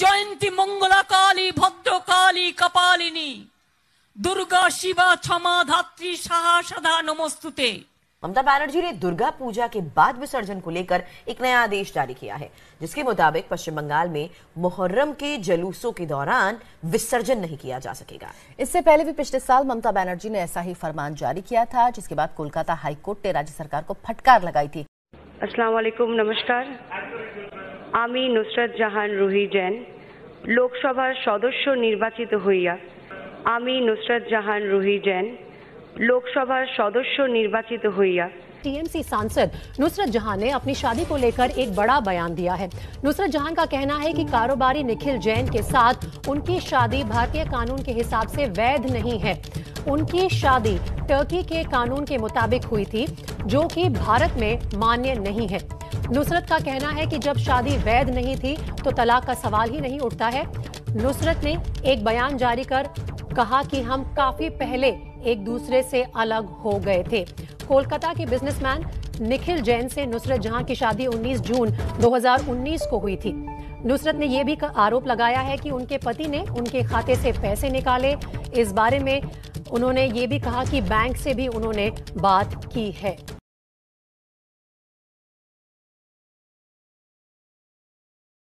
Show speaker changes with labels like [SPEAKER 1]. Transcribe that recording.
[SPEAKER 1] জয়ন্তী মঙ্গলা কালী ভদ্রকালী কপালিনী दुर्गा शिवा क्षमा धात्री साहा सदा नमोस्तुते।
[SPEAKER 2] ममता बनर्जी ने दुर्गा पूजा के बाद विसर्जन को लेकर एक नया आदेश जारी किया है, जिसके मुताबिक पश्चिम बंगाल में मुहर्रम के जुलूसों के दौरान विसर्जन नहीं किया जा सकेगा।
[SPEAKER 3] इससे पहले भी पिछले साल ममता बनर्जी ने ऐसा ही फरमान जारी किया था, जिसके बाद कोलकाता हाईकोर्ट ने राज्य सरकार को फटकार लगाई थी।
[SPEAKER 4] अस्सलाम वालेकुम, नमस्कार। आमी नुसरत জাহান রুহি জেন लोकसभार सदस्य निर्वाचित हইয়া आमी नुसरत জাহান রুহি জেন लोकसभार सदस्य निर्वाचित हইয়া
[SPEAKER 5] टीएमसी सांसद नुसरत जहां ने अपनी शादी को लेकर एक बड़ा बयान दिया है। नुसरत जहां का कहना है कि कारोबारी निखिल जैन के साथ उनकी शादी भारतीय कानून के हिसाब से वैध नहीं है। उनकी शादी टर्की के कानून के मुताबिक हुई थी, जो कि भारत में मान्य नहीं है। नुसरत का कहना है कि जब शादी वैध नहीं थी तो तलाक का सवाल ही नहीं उठता है। नुसरत ने एक बयान जारी कर कहा कि हम काफी पहले एक दूसरे से अलग हो गए थे। कोलकाता के बिजनेसमैन निखिल जैन से नुसरत जहां की शादी 19 जून 2019 को हुई थी। नुसरत ने यह भी आरोप लगाया है कि उनके पति ने उनके खाते से पैसे निकाले। इस बारे में उन्होंने ये भी कहा कि बैंक से भी उन्होंने बात की है।